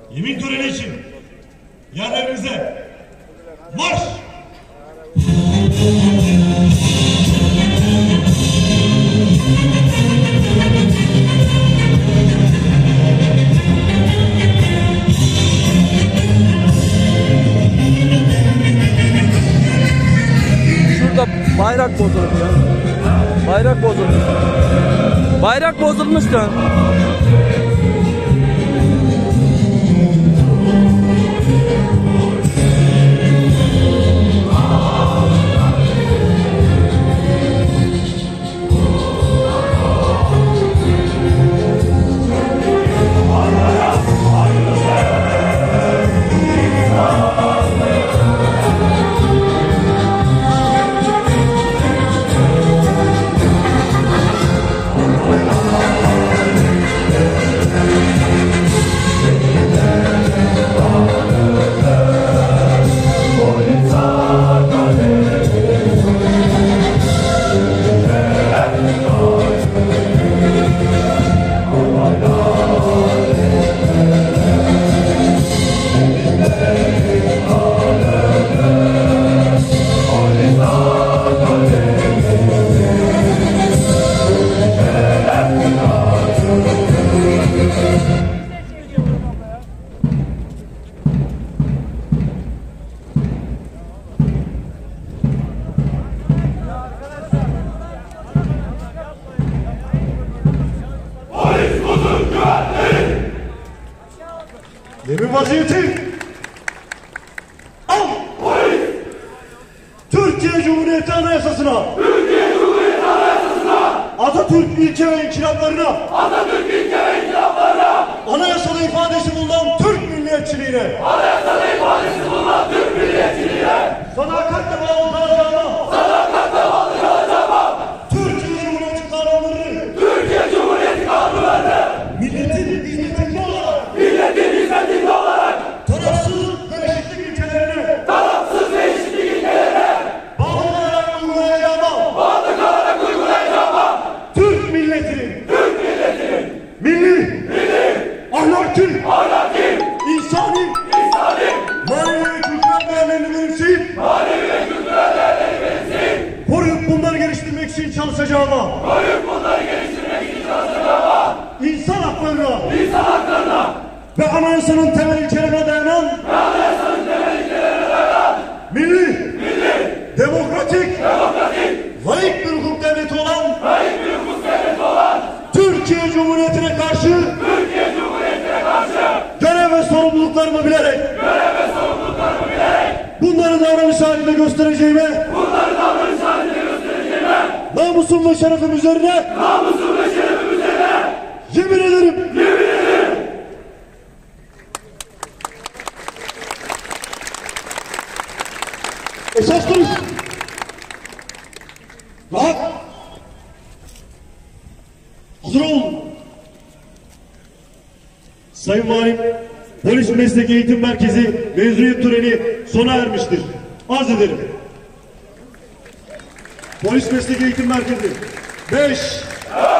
Yemin töreni için yerlerinize marş! Şurada bayrak bozulmuş ya. Bayrak bozulmuş. Bayrak bozulmuş lan. Yemin vaziyeti al! Polis! Türkiye Cumhuriyeti Anayasası'na, Türkiye Cumhuriyeti Anayasası'na, Atatürk ilke ve inkılaplarına, Atatürk ilke ve inkılaplarına, anayasada ifadesi bulunan Türk milliyetçiliğine, anayasada ifadesi bulunan Türk milliyetçiliğine, sadakatle bağlı kalacağıma, sadakatle bağlı kalacağıma, Türkiye Cumhuriyeti kanunlarını, Türkiye Cumhuriyeti kanunlarını, milletin hizmetinde olarak, milletin hizmetinde olarak, tarafsız ve eşitlik ilkelerine, tarafsız ve eşitlik ilkelerine, bağlı kalarak uygulayacağıma, bağlı kalarak uygulayacağıma, Türk milletinin, milli, ahlaki, insani, manevi ve kültürel değerlerini benimseyip, koruyup bunları geliştirmek için çalışacağıma, insan haklarına ve anayasanın temel ilkelerine dayanan, milli, demokratik, layık bir hukuk devleti olan, Türkiye Cumhuriyeti'ne karşı görev ve sorumluluklarımı bilerek bunları davranış halinde göstereceğime, namusum ve şerefim üzerine yemin ederim. Esas duruş rahat, hazır olun. Sayın Valim, Polis Meslek Eğitim Merkezi mezuniyet töreni sona ermiştir. Arz ederim. Polis Meslek Eğitim Merkezi 5